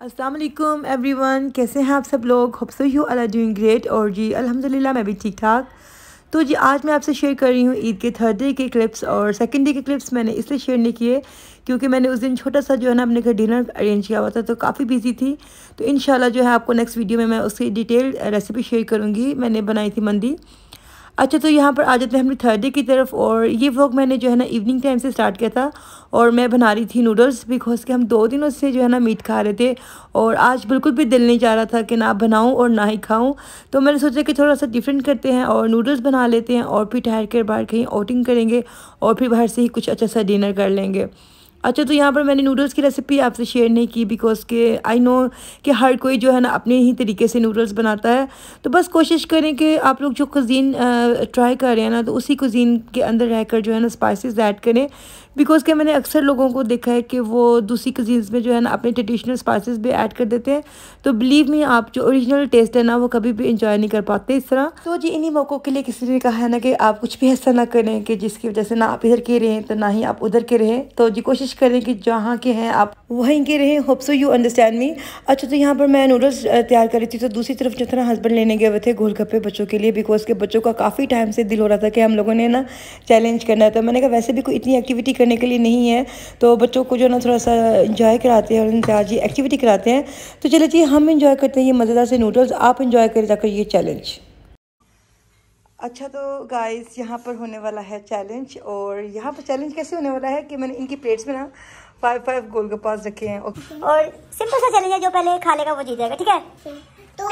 अस्सलाम वालेकुम एवरीवन, कैसे हैं आप सब लोग। Hope so you are doing great. और जी अल्हम्दुलिल्लाह मैं भी ठीक ठाक। तो जी आज मैं आपसे शेयर कर रही हूँ ईद के थर्ड डे के क्लिप्स। और सेकंड डे के क्लिप्स मैंने इसलिए शेयर नहीं किए क्योंकि मैंने उस दिन छोटा सा जो है ना अपने घर डिनर अरेंज किया हुआ था, तो काफ़ी बिजी थी। तो इंशाल्लाह जो है आपको नेक्स्ट वीडियो में मैं उसकी डिटेल रेसिपी शेयर करूँगी। मैंने बनाई थी मंदी। अच्छा, तो यहाँ पर आ जाते हैं अपनी थर्ड डे की तरफ। और ये व्लॉग मैंने जो है ना इवनिंग टाइम से स्टार्ट किया था और मैं बना रही थी नूडल्स, बिकॉज कि हम 2 दिनों से जो है ना मीट खा रहे थे और आज बिल्कुल भी दिल नहीं चाह रहा था कि ना बनाऊं और ना ही खाऊं। तो मैंने सोचा कि थोड़ा सा डिफरेंट करते हैं और नूडल्स बना लेते हैं और फिर ठहर कर बाहर कहीं आउटिंग करेंगे और फिर बाहर से ही कुछ अच्छा सा डिनर कर लेंगे। अच्छा, तो यहाँ पर मैंने नूडल्स की रेसिपी आपसे शेयर नहीं की बिकॉज के आई नो कि हर कोई जो है ना अपने ही तरीके से नूडल्स बनाता है। तो बस कोशिश करें कि आप लोग जो कुजीन ट्राई कर रहे हैं ना, तो उसी कुजीन के अंदर रहकर जो है ना स्पाइसेस ऐड करें। बिकॉज के मैंने अक्सर लोगों को देखा है कि वो दूसरी कुजीन्स में जो है ना अपने ट्रेडिशनल स्पाइसेस भी ऐड कर देते हैं। तो बिलीव मी, आप जो ओरिजिनल टेस्ट है ना वो कभी भी इंजॉय नहीं कर पाते इस तरह। तो जी इन्हीं मौक़ों के लिए किसी ने कहा है ना कि आप कुछ भी ऐसा ना करें कि जिसकी वजह से ना आप इधर के रहें तो ना ही आप उधर के रहें। तो जी कोशिश करें कि जहाँ के हैं आप वहीं के रहें। Hope so you understand me. अच्छा, तो यहाँ पर मैं नूडल्स तैयार कर रही थी, तो दूसरी तरफ जो था ना हस्बैंड लेने गए हुए थे गोलगप्पे बच्चों के लिए, बिकॉज के बच्चों का काफ़ी टाइम से दिल हो रहा था कि हम लोगों ने ना चैलेंज करना है। तो मैंने कहा वैसे भी कोई इतनी एक्टिविटी करने के लिए नहीं है, तो बच्चों को जो ना थोड़ा सा इंजॉय कराते हैं और उनसे आज ये एक्टिविटी कराते हैं। तो चलिए जी हम इंजॉय करते हैं ये मज़ेदार से नूडल्स, आप इंजॉय करें जाकर ये चैलेंज। अच्छा, तो गाइस यहाँ पर होने वाला है चैलेंज। और यहाँ पर चैलेंज कैसे होने वाला है कि मैंने इनकी प्लेट्स में ना 5 गोलगप्पास रखे हैं। और सिंपल सा चैलेंज है, जो पहले खा लेगा वो जीत जाएगा, ठीक है। तो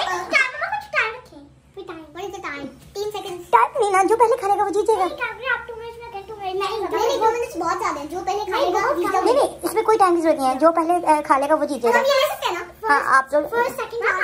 टाइम 3 सेकंड टाइम नहीं ना, जो पहले खा लेगा वो जीत जाएगा। बहुत ज्यादा है, जो पहले खाएगा वो जीत जाएगा। नहीं, इसमें कोई टाइम की जरूरत नहीं है, जो पहले खा लेगा वो जीत जाएगा। हाँ, आप लोग फर्स्ट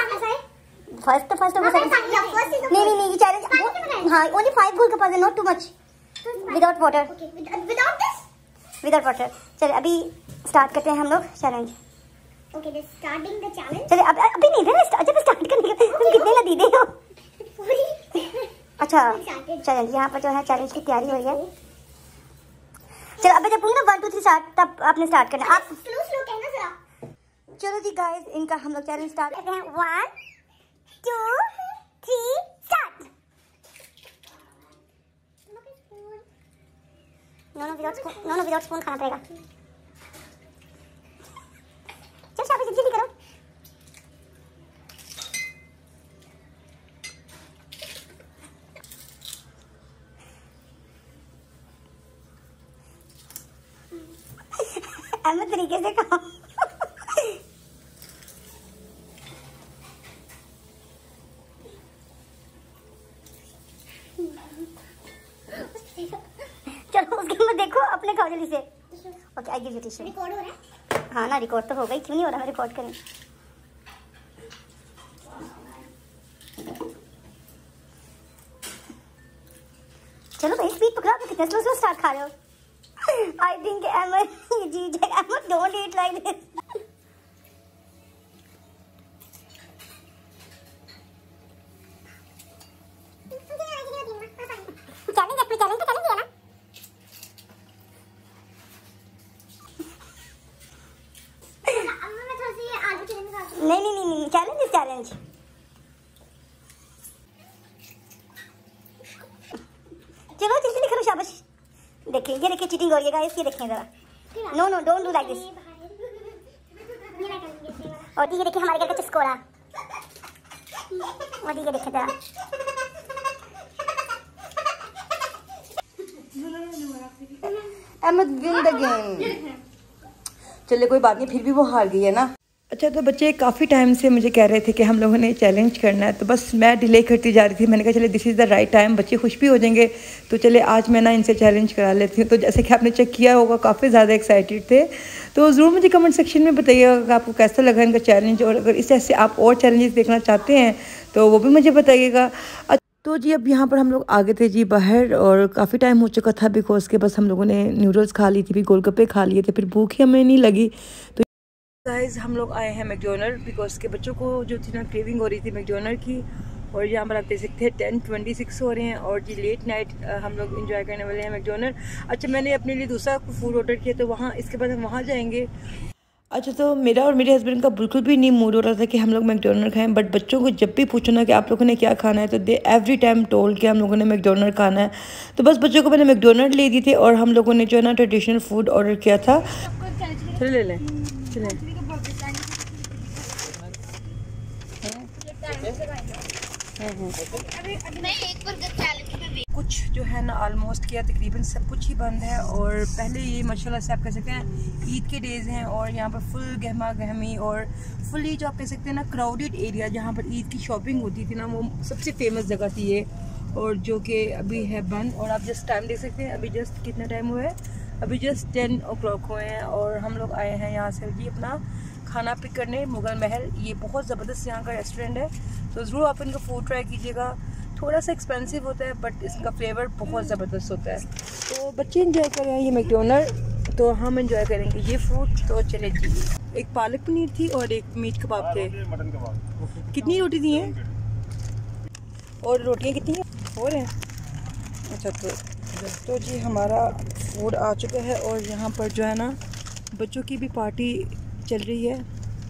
नहीं, ये चैलेंज। हाँ, ओनली 5 गोलगप्पास है, not too much, without water. Without water. चलिए अभी स्टार्ट करते हैं हम लोग challenge. Okay, starting the challenge. चलिए अभी नहीं था, जब स्टार्ट करने का तुम कितने लदी दे हो। अच्छा, चैलेंज यहाँ पर जो है चैलेंज की तैयारी हो रही है। चलो अभी जब पूरा 1 2 3 स्टार्ट, तब आपने स्टार्ट करना। आप स्लो कहना जरा। चलो जी गाइस, इनका हम लोग चैलेंज स्टार्ट करते हैं। 1 2 3 स्टार्ट। नो विदाउट स्पून खाना पड़ेगा। चल शाबाश, जल्दी करो। अहमद तरीके से खाओ। चलो उसके बाद देखो, अपने खाओ जल्दी से। Okay, I give you tissue. Record हो रहा है? हाँ ना, रिकॉर्ड तो हो गई, क्यों नहीं हो रहा, मैं रिकॉर्ड करूँ। चलो भाई स्पीड पकड़ो, आप कितने स्लो स्टार्ट खा रहे हो। आई थिंक अहमद ये जीत जाएगा। Ahmed don't eat like this. नहीं, चैलेंज इज चैलेंज। चलो जल्दी करो, शाबाश। देखिए ये देखिए चीटिंग हो रही है गाइस, ये देखिए जरा। No don't do like this. और ये देखिए हमारे घर का चस्कोरा। और ये देखिए जरा। Ahmed win the game. चलिए कोई बात नहीं, फिर भी वो हार गई है ना। अच्छा, तो बच्चे काफ़ी टाइम से मुझे कह रहे थे कि हम लोगों ने चैलेंज करना है, तो बस मैं डिले करती जा रही थी। मैंने कहा चले this is the right time, बच्चे खुश भी हो जाएंगे। तो चले आज मैं ना इनसे चैलेंज करा लेती हूँ। तो जैसे कि आपने चेक किया होगा काफ़ी ज़्यादा एक्साइटेड थे। तो ज़रूर मुझे कमेंट सेक्शन में बताइएगा कि आपको कैसा लगा इनका चैलेंज, और अगर इस ऐसे आप और चैलेंजेस देखना चाहते हैं तो वो भी मुझे बताइएगा। तो जी अब यहाँ पर हम लोग आ गए थे जी बाहर, और काफ़ी टाइम हो चुका था बिकॉज के बस हम लोगों ने नूडल्स खा ली थी, फिर गोलगप्पे खा लिए थे, फिर भूख ही हमें नहीं लगी। तो गाइस हम लोग आए हैं मैकडोनल्ड, बिकॉज के बच्चों को जो थी ना क्रेविंग हो रही थी मैकडोनल्ड की। और यहाँ पर आप देख सकते हैं 10:26 हो रहे हैं और जी लेट नाइट हम लोग एंजॉय करने वाले हैं मैकडोनल्ड। अच्छा, मैंने अपने लिए दूसरा फूड ऑर्डर किया, तो वहाँ इसके बाद हम वहाँ जाएंगे। अच्छा, तो मेरा और मेरे हस्बैंड का बिल्कुल भी नहीं मूड हो रहा था कि हम लोग मैकडोनल्ड खाएं, बट बच्चों को जब भी पूछो ना कि आप लोगों ने क्या खाना है तो दे एवरी टाइम टोल्ड कि हम लोगों ने मैकडोनल्ड खाना है। तो बस बच्चों को मैंने मैकडोनल्ड ले दी थी और हम लोगों ने जो है ना ट्रेडिशनल फूड ऑर्डर किया था। चले ले लें, चले। कुछ जो है ना ऑलमोस्ट किया, तकरीबन सब कुछ ही बंद है। और पहले ये माशाल्लाह से आप कह सकते हैं ईद के डेज़ हैं और यहाँ पर फुल गहमा गहमी और फुली जो आप कह सकते हैं ना क्राउडेड एरिया, जहाँ पर ईद की शॉपिंग होती थी ना, वो सबसे फेमस जगह थी ये, और जो कि अभी है बंद। और आप जस्ट टाइम देख सकते हैं, अभी जस्ट कितना टाइम हुआ है, अभी जस्ट 10 o'clock हुए हैं और हम लोग आए हैं यहाँ से जी अपना खाना पिक करने मुगल महल। ये बहुत ज़बरदस्त यहाँ का रेस्टोरेंट है, तो ज़रूर आप इनका फूड ट्राई कीजिएगा। थोड़ा सा एक्सपेंसिव होता है बट इसका फ्लेवर बहुत ज़बरदस्त होता है। तो बच्चे इंजॉय कर रहे हैं ये मैकडोनल्ड, तो हम इंजॉय करेंगे ये फूड। तो चले जी, एक पालक पनीर थी और एक मीट कबाब थे। मटन कबाब। कितनी रोटी दी हैं और रोटियाँ कितनी हैं हो रहे हैं? अच्छा, तो जी हमारा फूड आ चुका है और यहाँ पर जो है ना बच्चों की भी पार्टी चल रही है।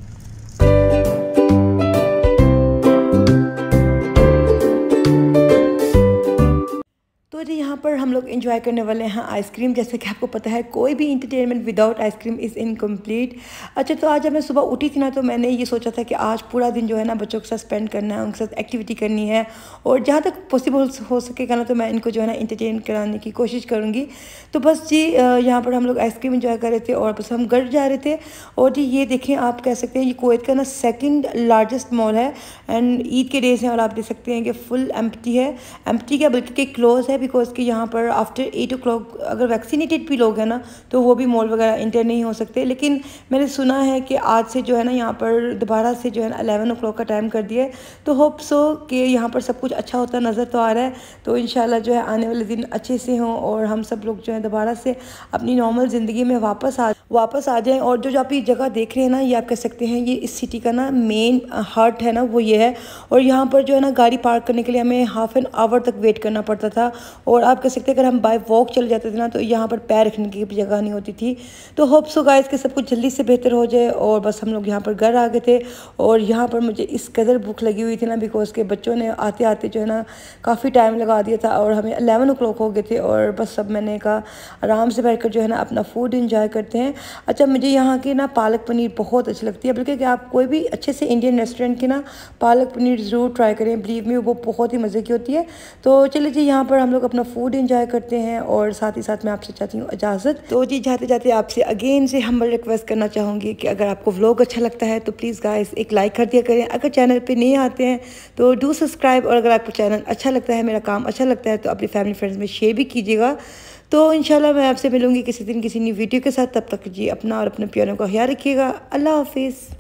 तो जी यहाँ पर हम लोग एंजॉय करने वाले हैं आइसक्रीम। जैसे कि आपको पता है कोई भी entertainment without ice cream is incomplete. अच्छा, तो आज जब मैं सुबह उठी थी ना तो मैंने ये सोचा था कि आज पूरा दिन जो है ना बच्चों के साथ स्पेंड करना है, उनके साथ एक्टिविटी करनी है और जहाँ तक पॉसिबल हो सकेगा ना तो मैं इनको जो है ना इंटरटेन कराने की कोशिश करूँगी। तो बस जी यहाँ पर हम लोग आइसक्रीम इंजॉय कर रहे थे और बस हम घर जा रहे थे। और जी ये देखें, आप कह सकते हैं ये कुवैत का ना सेकेंड लार्जेस्ट मॉल है एंड ईद के डेज़ हैं और आप देख सकते हैं कि फुल एम्प्टी है। एम्प्टी क्या बल्कि क्लोज है, बिकॉज कि यहाँ पर आफ्टर 8 o'clock अगर वैक्सीनेटेड भी लोग हैं ना तो वो भी मॉल वगैरह इंटर नहीं हो सकते। लेकिन मैंने सुना है कि आज से जो है ना यहाँ पर दोबारा से जो है ना 11 o'clock का टाइम कर दिया है। तो होप सो कि यहाँ पर सब कुछ अच्छा होता नज़र तो आ रहा है। तो इंशाल्लाह जो है आने वाले दिन अच्छे से हों और हम सब लोग जो है दोबारा से अपनी नॉर्मल ज़िंदगी में वापस आ जाएँ। और जो आप ये जगह देख रहे हैं ना, ये आप कह सकते हैं ये इस सिटी का ना मेन हार्ट है ना, वो ये है। और यहाँ पर जो है ना गाड़ी पार्क करने के लिए हमें हाफ एन आवर तक वेट करना पड़ता था। और आप कह सकते हैं अगर हम बाय वॉक चले जाते थे ना तो यहाँ पर पैर रखने की जगह नहीं होती थी। तो होप सो गाइस कि सब कुछ जल्दी से बेहतर हो जाए। और बस हम लोग यहाँ पर घर आ गए थे और यहाँ पर मुझे इस कदर भूख लगी हुई थी ना, बिकॉज के बच्चों ने आते आते जो है ना काफ़ी टाइम लगा दिया था और हमें 11 o'clock हो गए थे। और बस सब मैंने कहा आराम से बैठ कर जो है ना अपना फूड इंजॉय करते हैं। अच्छा, मुझे यहाँ की ना पालक पनीर बहुत अच्छी लगती है, बल्कि कि आप कोई भी अच्छे से इंडियन रेस्टोरेंट की ना पालक पनीर ज़रूर ट्राई करें, बिलीव मी वो बहुत ही मज़े की होती है। तो चलिए जी यहाँ पर हम लोग अपना फूड इंजॉय करते हैं और साथ ही साथ मैं आपसे चाहती हूँ इजाज़त। तो जी जाते जाते आपसे अगेन से हम्बल रिक्वेस्ट करना चाहूँगी कि अगर आपको व्लॉग अच्छा लगता है तो प्लीज़ गाइस एक लाइक कर दिया करें। अगर चैनल पे नहीं आते हैं तो डू सब्सक्राइब, और अगर आपको चैनल अच्छा लगता है, मेरा काम अच्छा लगता है तो अपनी फैमिली फ्रेंड्स में शेयर भी कीजिएगा। तो इंशाल्लाह मैं आपसे मिलूँगी किसी दिन किसी नई वीडियो के साथ। तब तक जी अपना और अपने प्यारों का ख्याल रखिएगा। अल्लाह हाफिज़।